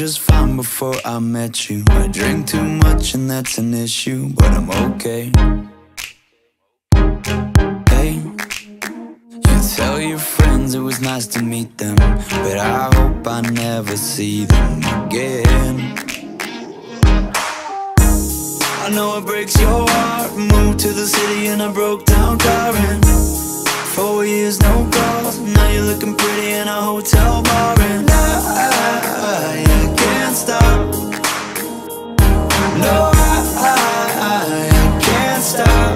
just fine before I met you. I drink too much and that's an issue, but I'm okay. Hey, you tell your friends it was nice to meet them, but I hope I never see them again. I know it breaks your heart. Moved to the city in a broke down car, and 4 years no calls. Now you're looking pretty in a hotel bar, and I can't stop. No, I can't stop.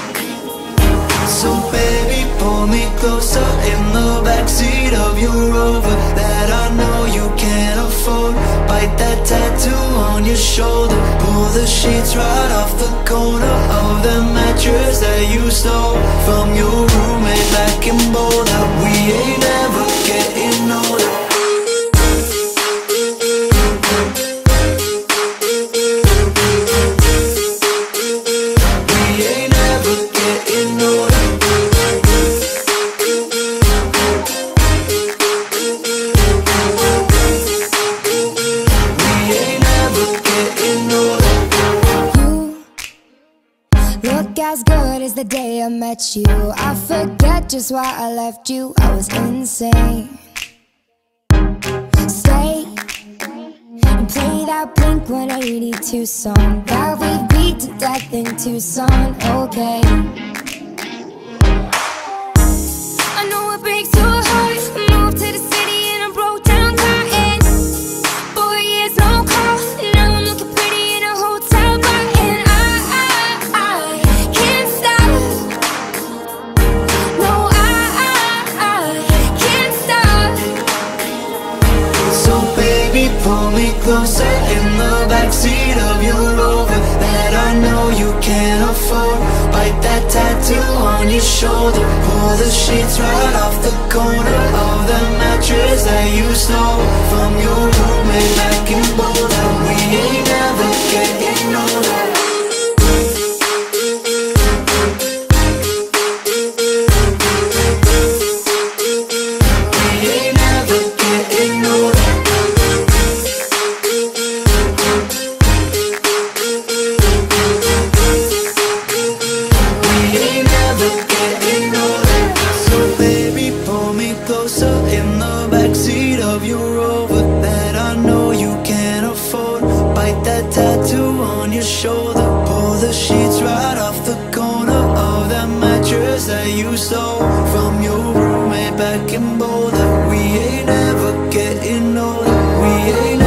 So baby, pull me closer in the backseat of your Rover that I know you can't afford. Bite that tattoo on your shoulder. Pull the sheets right off the corner of the mattress that you stole from your roommate back in Boulder. We ain't ever getting older. Look as good as the day I met you. I forget just why I left you. I was insane. Stay and play that Blink-182 song that we beat to death in Tucson. Okay, I know it breaks your heart. Moved to the city in a broke down car, and 4 years no call. Now I'm looking pretty in a hotel bar, and I can't stop. No, I can't stop. So baby, pull me closer in the backseat of your Rover that I know you can't afford. Bite that tattoo on your shoulder. Pull the sheets right off the corner of the mattress that you stole from your roommate back in Boulder. We ain't never getting older. In the backseat of your Rover that I know you can't afford. Bite that tattoo on your shoulder. Pull the sheets right off the corner of that mattress that you stole from your roommate back in Boulder. We ain't ever getting older. We ain't